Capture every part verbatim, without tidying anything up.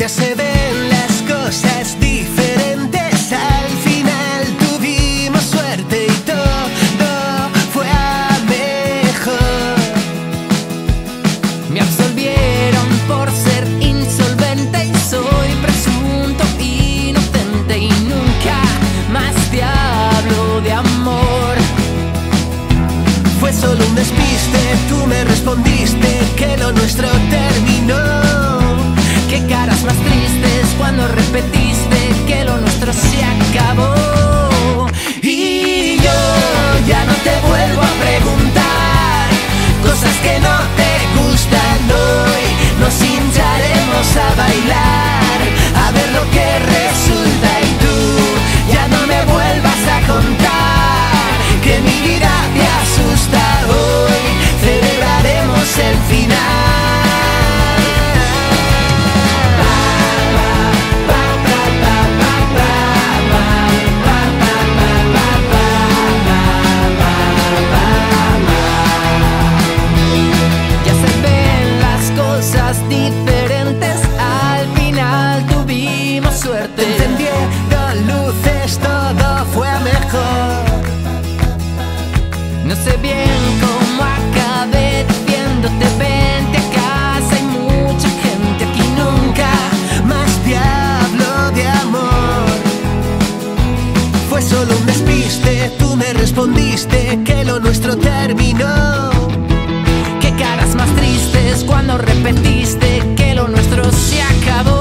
Ya se ven las cosas diferentes, al final tuvimos suerte y todo fue a mejor. Me absolvieron por ser insolvente y soy presunto inocente y nunca más te hablo de amor. Fue solo un despiste, tú me respondiste que lo nuestro terminó. Qué caras más tristes cuando repetiste que lo nuestro se acabó. Y yo ya no te vuelvo a preguntar cosas que no te gustan hoy. Nos hincharemos a bailar, a ver lo que resulta. Y tú ya no me vuelvas a contar que mi vida te asusta hoy. Celebraremos el final. Diferentes, al final tuvimos suerte. Encendieron luces, todo fue mejor. No sé bien cómo acabé diciéndote vente a casa. Hay mucha gente aquí, nunca más te hablo de amor. Fue solo un despiste, tú me respondiste que lo nuestro terminó. Qué caras más tristes cuando repetiste que lo nuestro se acabó.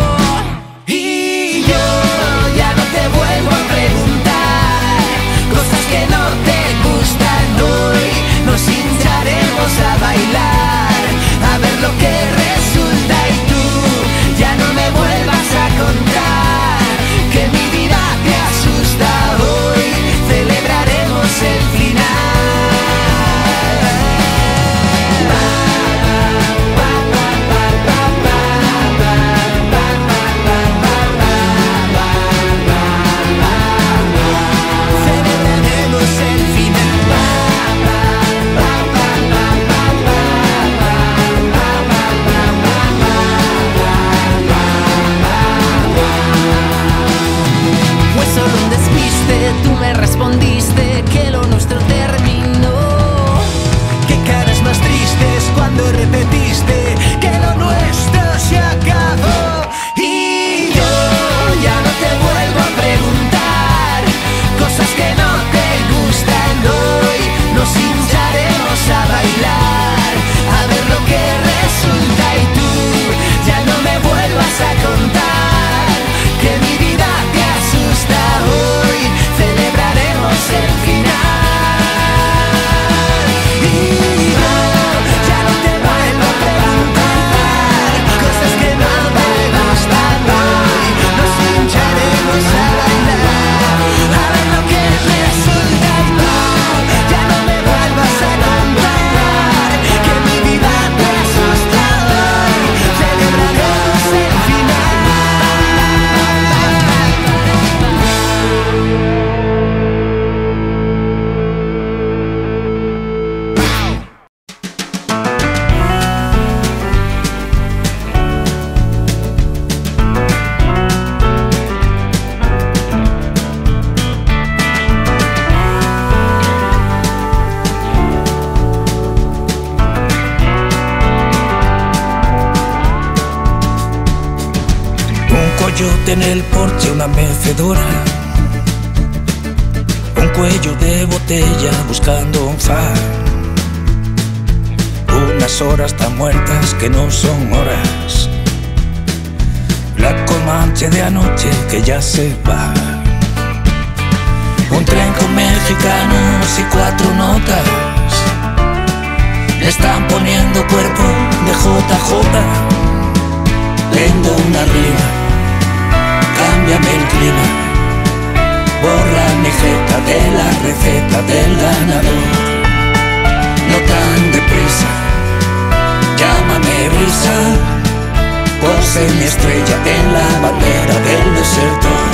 Y yo ya no te vuelvo a preguntar cosas que no te gustan hoy. Nos hincharemos a bailar, a ver lo que resulta. Y tú ya no me vuelvas a contar que mi vida te asusta hoy. Celebraremos el final. Tú me respondiste que lo nuestro terminó. Qué caras más tristes cuando repetiste que lo nuestro se acabó. Y yo ya no te vuelvo a preguntar cosas que no te gustan hoy. Nos hincharemos a bailar, a ver lo que resulta. Y tú ya no me vuelvas a contar que mi vida te asusta hoy. Celebraremos el final. Y yo ya no te vuelvo a preguntar cosas que no te gustan hoy. Nos hincharemos a bailar, a ver lo que resulta. Y tú ya no me vuelvas a contar que mi vida te asusta hoy. Celebraremos el final. En el porche una mecedora, un cuello de botella buscando un far, unas horas tan muertas que no son horas, la comanche de anoche que ya se va, un tren con mexicanos y cuatro notas, le están poniendo cuerpo de J J, leyendo una rima. Cámbiame el clima, borra mi jeta de la receta del ganador. No tan deprisa, llámame brisa, pose mi estrella en la bandera del desertor.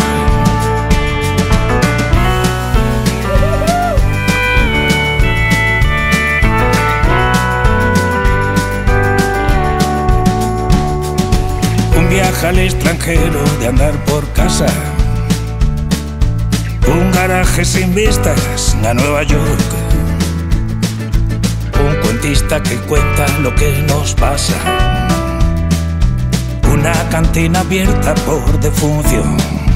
viaje al extranjero, de andar por casa. Un garaje sin vistas a Nueva York. Un cuentista que cuenta lo que nos pasa. Una cantina abierta por defunción.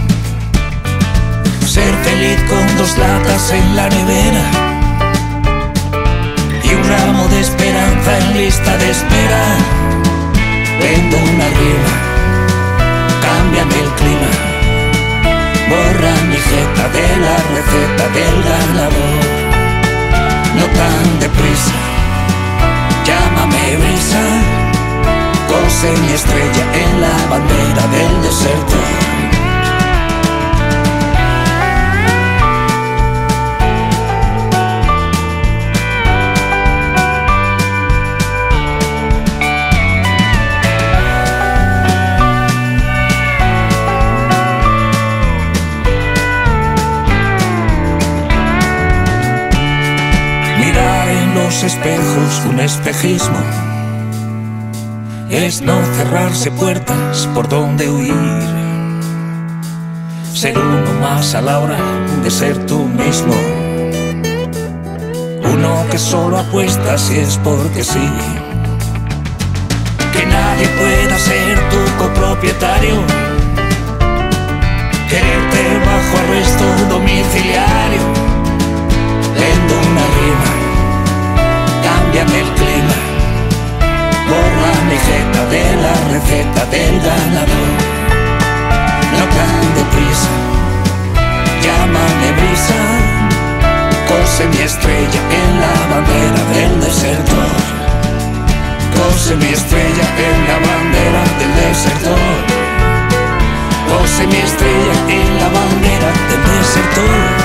Ser feliz con dos latas en la nevera y un ramo de esperanza en lista de espera. Vendo una rima, cámbiame el clima, borra mi jeta de la receta del ganador. No tan deprisa, llámame brisa, cose mi estrella en la bandera del desierto. Espejos, un espejismo, es no cerrarse puertas por donde huir. Ser uno más a la hora de ser tú mismo. Uno que solo apuesta si es porque sí. Que nadie pueda ser tu copropietario. Quererte bajo arresto domiciliario. Vendo una rima, cámbiame el clima, borra mi jeta de la receta del ganador. No tan deprisa, llámame brisa, cose mi estrella en la bandera del desertor. Cose mi estrella en la bandera del desertor. Cose mi estrella en la bandera del desertor.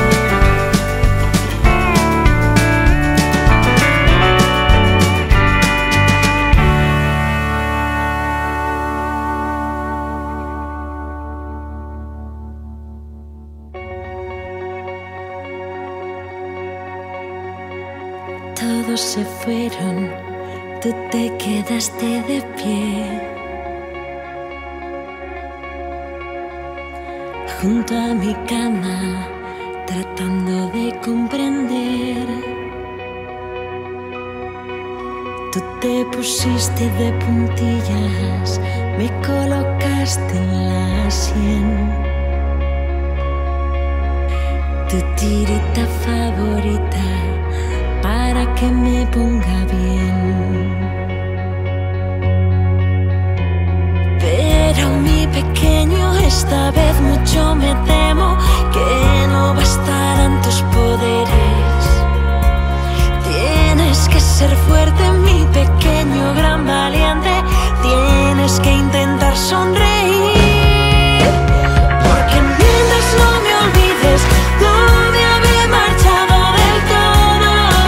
Todos se fueron, tú te quedaste de pie junto a mi cama, tratando de comprender. Tú te pusiste de puntillas, me colocaste en la sien. Tu tirita favorita para que me ponga bien. Pero mi pequeño, esta vez mucho me temo que no bastarán tus poderes. Tienes que ser fuerte, mi pequeño gran valiente. Tienes que intentar sonreír, porque mientras no me olvides, no me habré marchado del todo.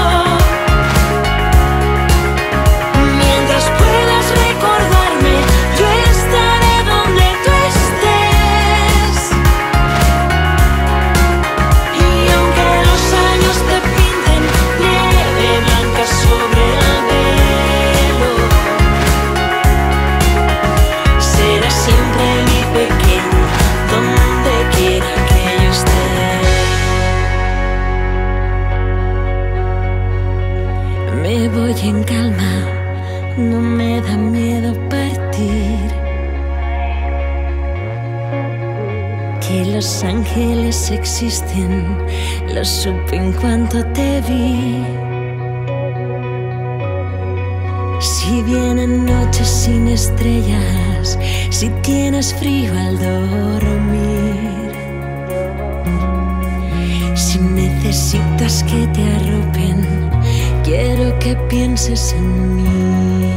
Mientras puedas recordarme, yo estaré donde tú estés. Y aunque los años te pinten nieve blanca sobre el velo, serás siempre mi pequeño, donde quiera que yo esté. Me voy en calma, no me da miedo partir. Que los ángeles existen, lo supe en cuanto te vi. Si vienen noches sin estrellas, si tienes frío al dormir, si necesitas que te arropen, quiero que pienses en mí.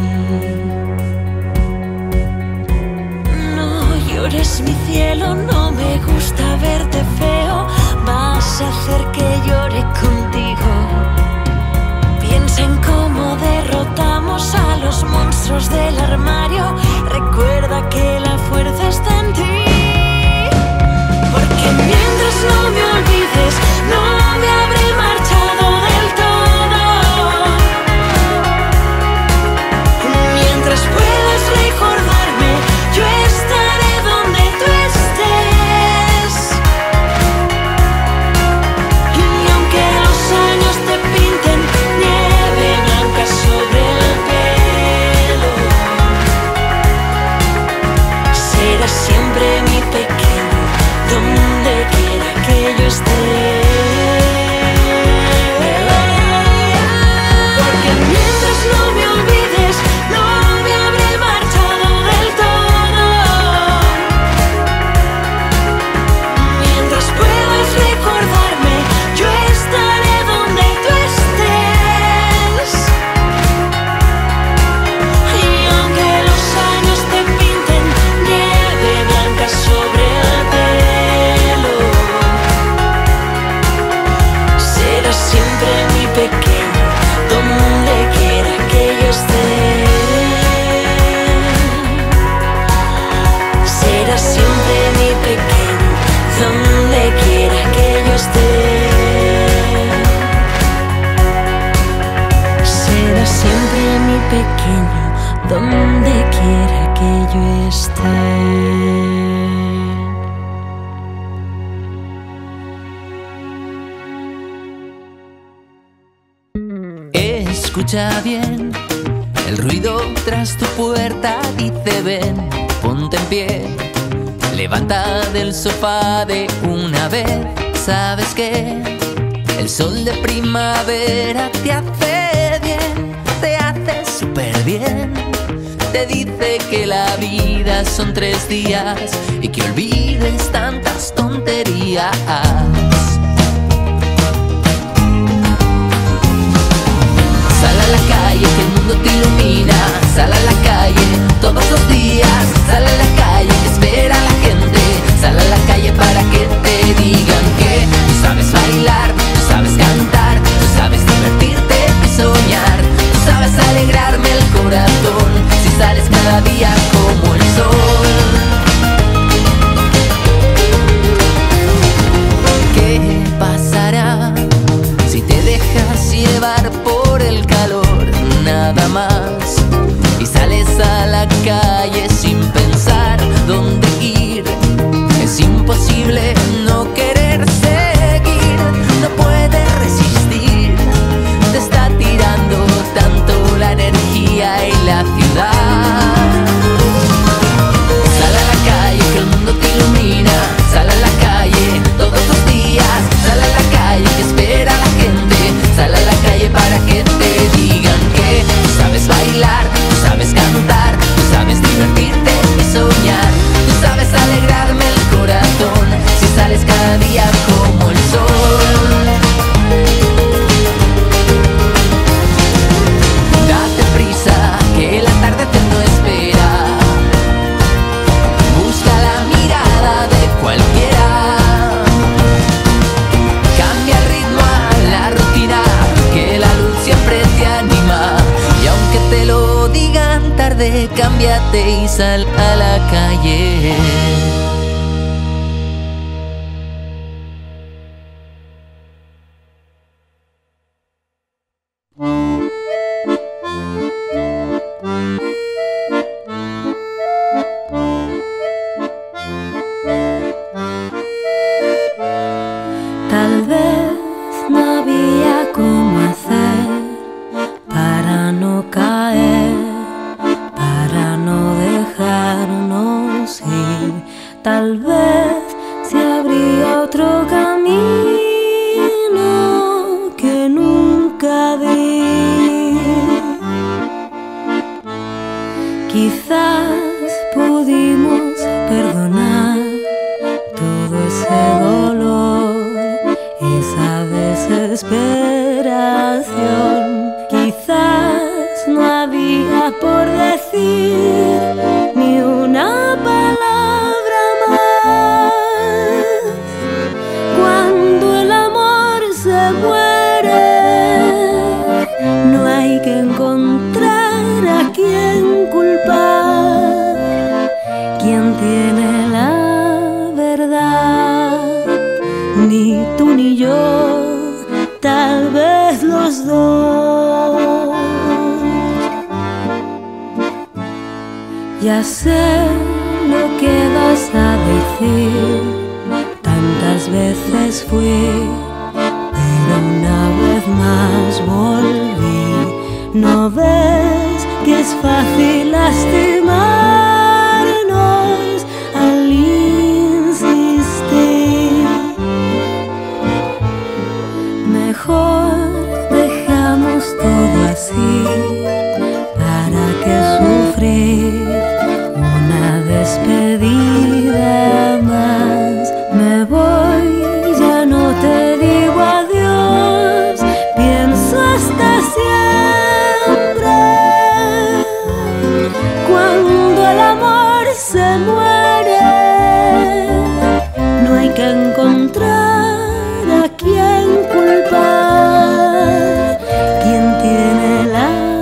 No llores mi cielo, no me gusta verte feo. Vas a hacer que llore contigo. Piensa en cómo derrotamos a los monstruos del armario. Recuerda que la fuerza está en ti. Porque mientras no me olvides, no me habré marchado del todo. Mientras puedas recordarme, yo estaré cariño donde quiera que yo esté. Escucha bien, el ruido tras tu puerta dice ven, ponte en pie, levanta del sofá de una vez. ¿Sabes qué? El sol de primavera te hace bien, te hace súper bien. Te dice que la vida son tres días y que olvides tantas tonterías. Sal a la calle que el mundo te ilumina. Sal a la calle todos los días. Sal a la calle que espera a la gente. Sal a la calle para que te digan que tú sabes bailar, tú sabes cantar, tú sabes divertirte y soñar. Tú sabes alegrarme el corazón si sales cada día como el sol. ¿Qué pasará si te dejas llevar por el calor nada más y sales a la calle sin pensar dónde ir? Es imposible no querer seguir, no puedes resistir, te está tirando tanto la energía y la ciudad. Sal a la calle que el mundo te ilumina. Sal a la calle todos los días. Sal a la calle que espera a la gente. Sal a la calle para que te digan que tú sabes bailar, tú sabes cantar, tú sabes divertirte y soñar. Tú sabes alegrarme el corazón si sales cada día como el sol. Date prisa que el atardecer no espera. Busca la mirada de cualquiera. Cambia el ritmo a la rutina, que la luz siempre te anima. Y aunque te lo digan tarde, cámbiate y sal a la calle. Tal vez no había cómo hacer para no caer, para no dejarnos ir. Tal vez si habría otro camino que nunca vi. Quizás pudimos perdonar todo ese dolor, esa desesperación. Quizás no había por decir ni una palabra más. Cuando el amor se muere, no hay que encontrar a quien culpar. ¿Quién tiene la verdad? Ni tú ni yo, tal vez los dos. Ya sé lo que vas a decir, tantas veces fui, pero una vez más volví. ¿No ves que es fácil lastimarnos al insistir? Mejor dejamos todo así, ¿para qué sufrir una despedida más? Me voy, ya no te digo adiós, pienso hasta siempre. Cuando el amor se muere, no hay que encontrar a quien culpar. ¿Quién tiene la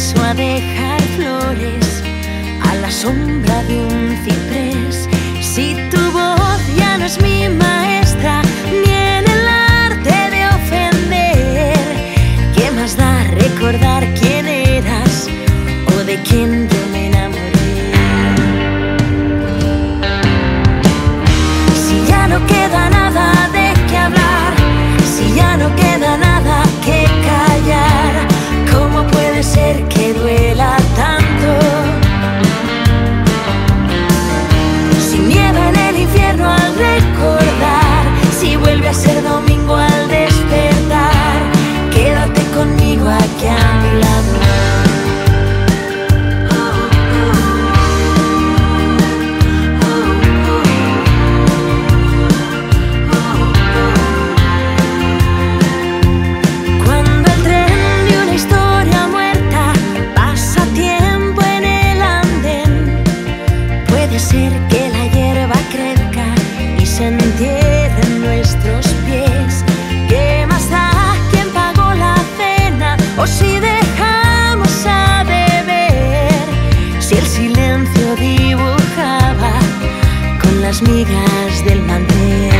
dispuesto a dejar flores a la sombra de un ciprés. Si tu voz ya no es mi maestra, ni en el arte de ofender, ¿qué más da recordar quién eras o de quién yo me enamoré? Si ya no queda nada de qué hablar, si ya no queda nada que callar, ¿cómo puede ser que duela tanto? Si nieva en el infierno al recordar, si vuelve a ser domingo al despertar, quédate conmigo aquí a mi lado. Ser que la hierba crezca y se entierre en nuestros pies. ¿Qué más da quién pagó la cena o si dejamos a beber? Si el silencio dibujaba con las migas del mantel.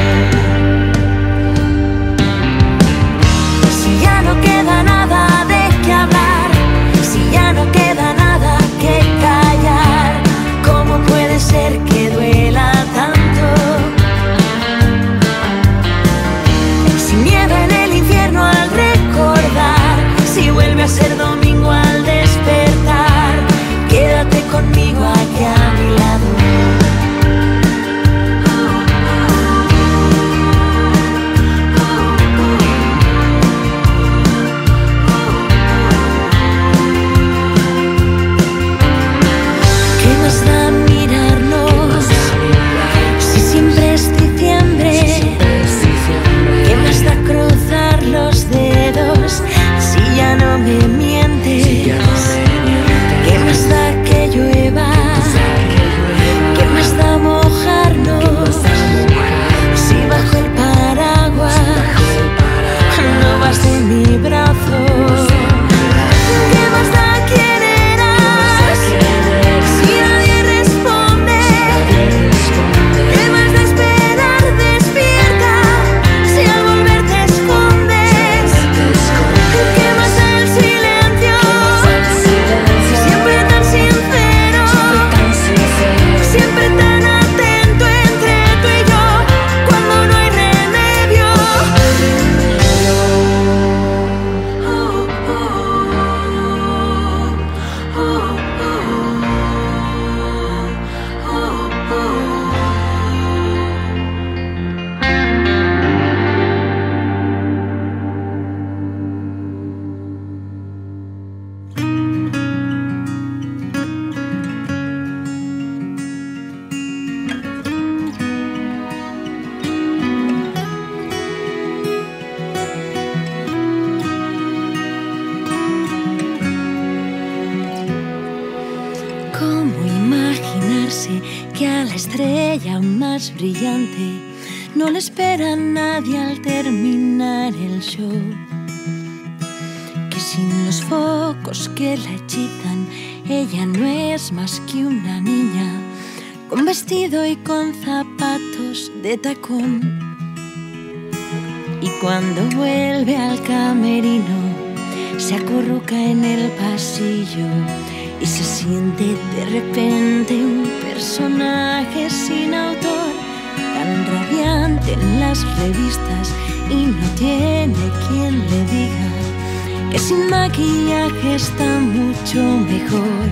Si ya no queda nada de qué hablar, si ya no queda nada que callar, ¿cómo puede ser que duela tanto? Si nieva en el infierno al recordar, si vuelve a ser domingo al despertar, quédate conmigo aquí a mi lado. Que a la estrella más brillante no le espera nadie al terminar el show, que sin los focos que la hechizan ella no es más que una niña con vestido y con zapatos de tacón. Y cuando vuelve al camerino se acurruca en el pasillo y se siente de repente un personaje sin autor, tan radiante en las revistas, y no tiene quien le diga que sin maquillaje está mucho mejor.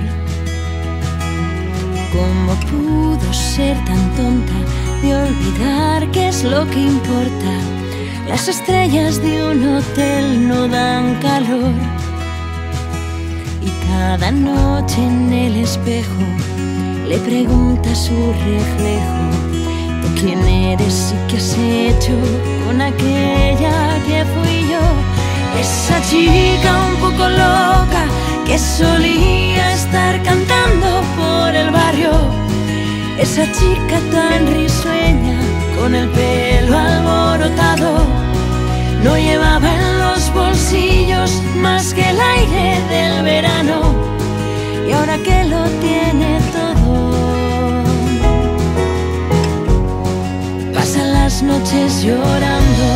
¿Cómo pudo ser tan tonta de olvidar qué es lo que importa? Las estrellas de un hotel no dan calor. Y cada noche en el espejo le pregunta a su reflejo: ¿tú quién eres y qué has hecho con aquella que fui yo? Esa chica un poco loca que solía estar cantando por el barrio. Esa chica tan risueña con el pelo alborotado, no llevaba en los bolsillos más que el aire del verano. llorando.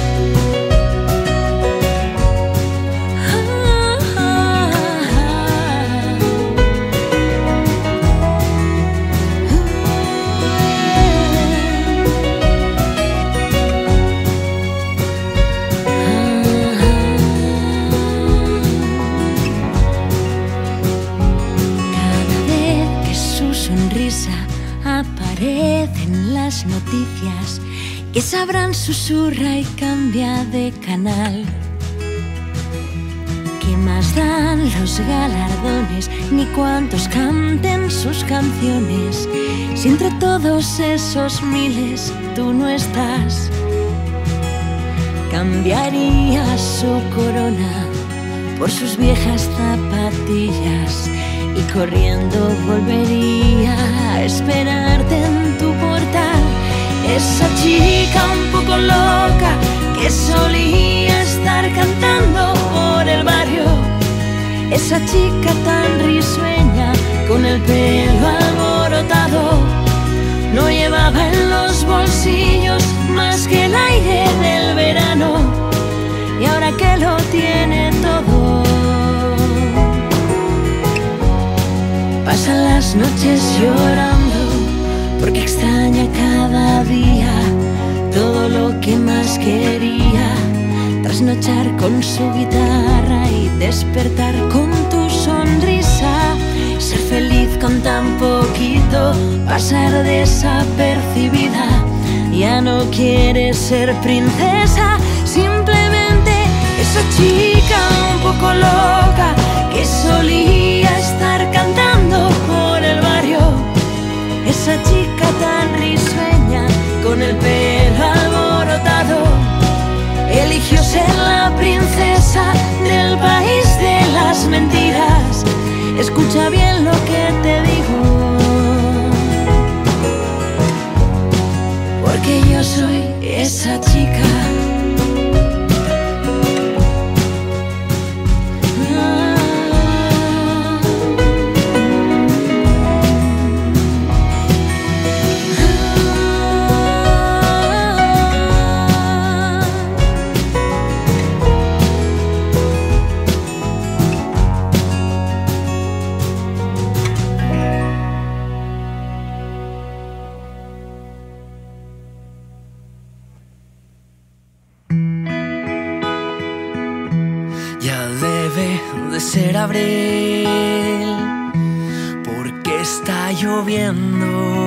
Aparecen las noticias que sabrán, susurra y cambia de canal. ¿Qué más dan los galardones ni cuántos canten sus canciones si entre todos esos miles tú no estás? Cambiaría su corona por sus viejas zapatillas y corriendo volvería a esperarte en tu portal. Esa chica un poco loca que solía estar cantando por el barrio, esa chica tan risueña con el pelo alborotado, no llevaba en los bolsillos más que el aire del verano, y ahora que lo tiene todo, pasa las noches llorando porque extraña cada día todo lo que más quería, trasnochar con su guitarra y despertar con tu sonrisa, ser feliz con tan poquito, pasar desapercibida. Ya no quiere ser princesa, simplemente esa chica un poco loca que solía estar cantando por el barrio, esa chica tan risueña con el pelo alborotado, eligió ser la princesa del país de las mentiras. Escucha bien lo que te digo, porque yo soy esa chica. Ser abril, porque está lloviendo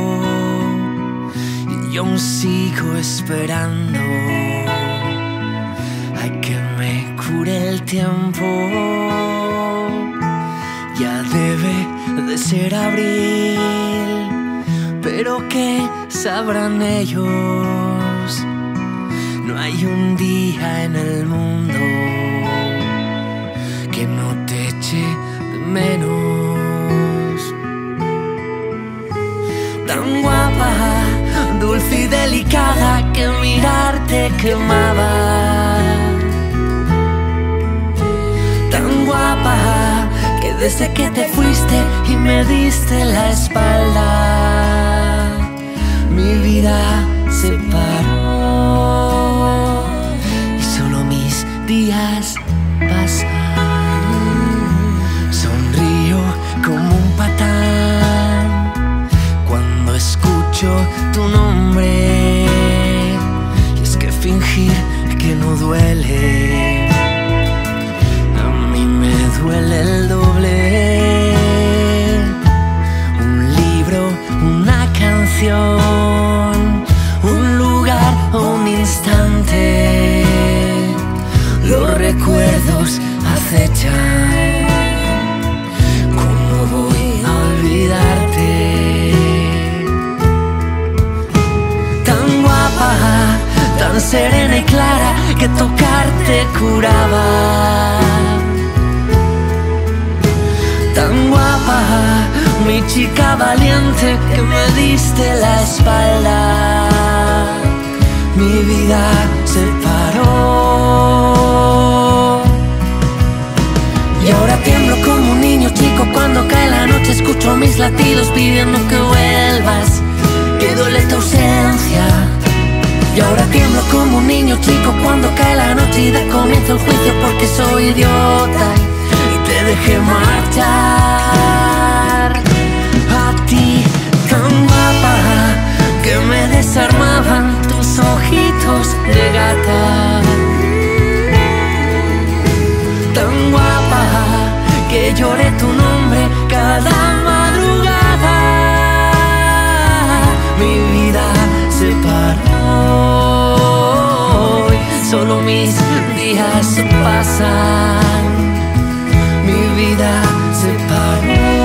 y yo aún sigo esperando a que me cure el tiempo. Ya debe de ser abril, pero ¿qué sabrán ellos? No hay un día en el mundo que no te eche de menos. Tan guapa, dulce y delicada que mirarte quemaba. Tan guapa que desde que te fuiste y me diste la espalda, mi vida se paró y solo mis días pasan. Como un patán cuando escucho tu nombre, y es que fingir que no duele, a mí me duele el doble. Un libro, una canción, un lugar o un instante, los recuerdos acechan. Tan guapa, tan serena y clara que tocarte curaba. Tan guapa, mi chica valiente que me diste la espalda, mi vida se paró. Y ahora tiemblo como un niño chico cuando cae la noche, escucho mis latidos pidiendo que vuelvas, que duele tu ausencia. Y ahora tiemblo chico cuando cae la noche y da comienzo el juicio porque soy idiota y te dejé marchar. A ti, tan guapa, que me desarmaban tus ojitos de gata. Tan guapa, que lloré tu nombre cada madrugada. Mi vida se paró y solo mis días pasan. Mi vida se paró,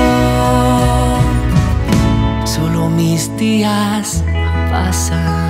solo mis días pasan.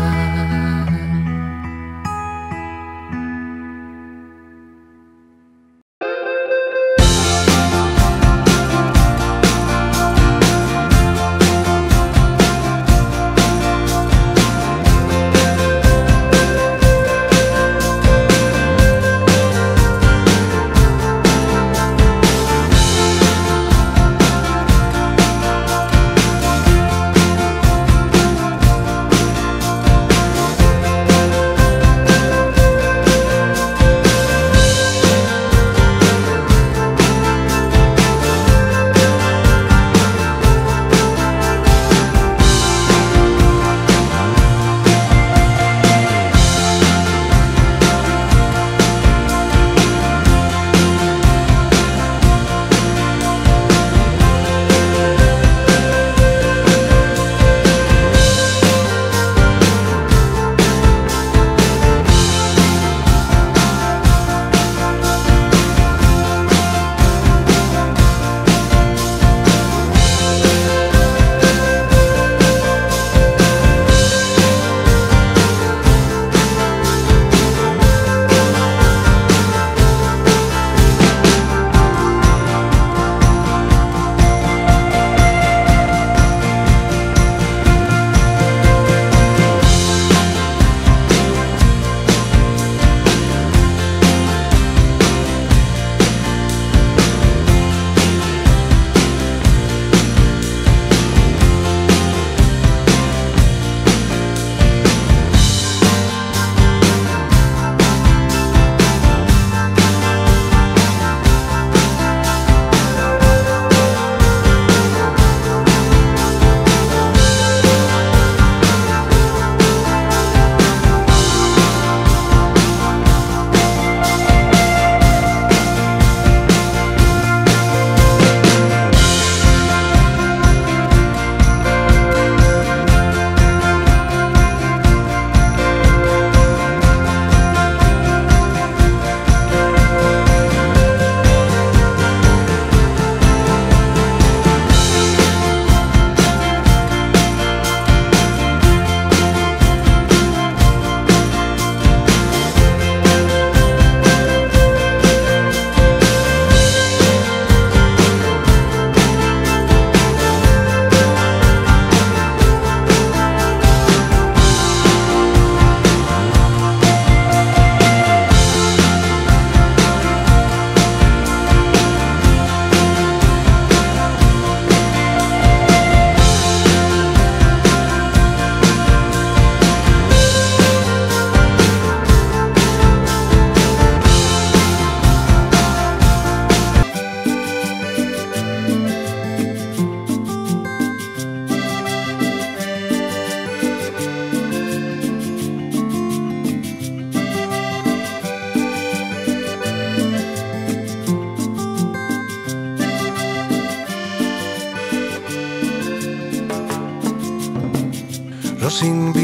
Los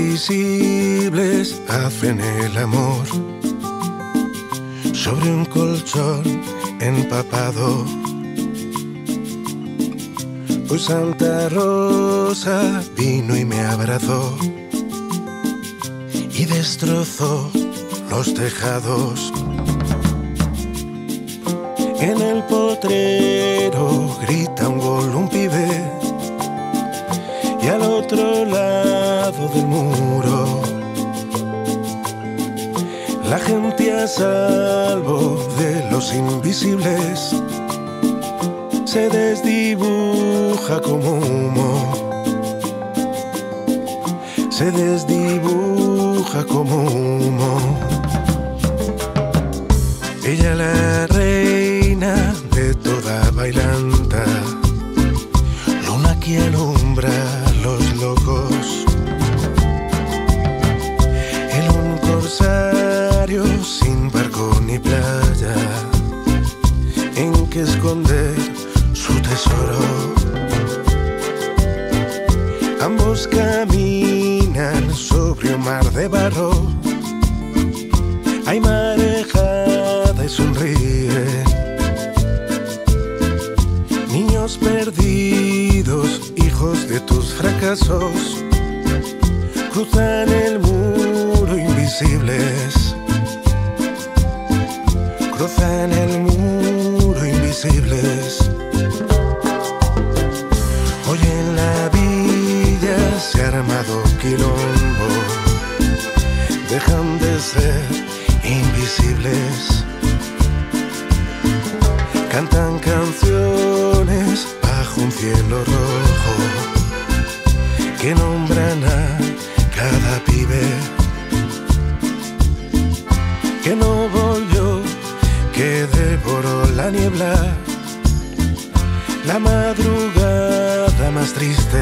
invisibles hacen el amor sobre un colchón empapado. Hoy Santa Rosa vino y me abrazó y destrozó los tejados. En el potrero grita un gol un pibe y al otro lado del muro la gente a salvo de los invisibles se desdibuja como humo, se desdibuja como humo. Ella la reina de toda bailanta, luna que alumbra a los locos. En un corsario sin barco ni playa, en que esconder su tesoro. Ambos caminan sobre un mar de barro. Hay marejada y sonríe. Niños perdidos, hijos de tus fracasos, cruzan el muro invisibles. Cruzan el muro invisibles. Hoy en la villa se ha armado quilombo. Dejan de ser invisibles. Cantan canciones bajo un cielo rojo que nombran a cada pibe que no volvió, que devoró la niebla, la madrugada más triste.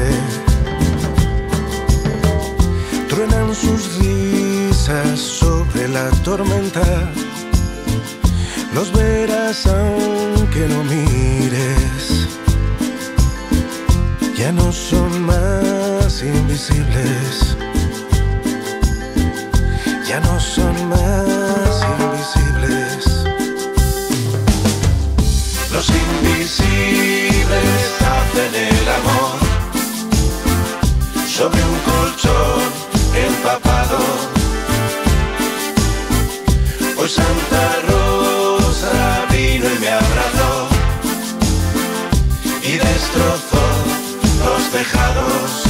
Truenan sus risas sobre la tormenta. Los verás aunque no mires. Ya no son más invisibles. Ya no son más invisibles. Los invisibles hacen el amor sobre un colchón empapado. Hoy Santa Rosa vino y me abrazó y destrozó los tejados.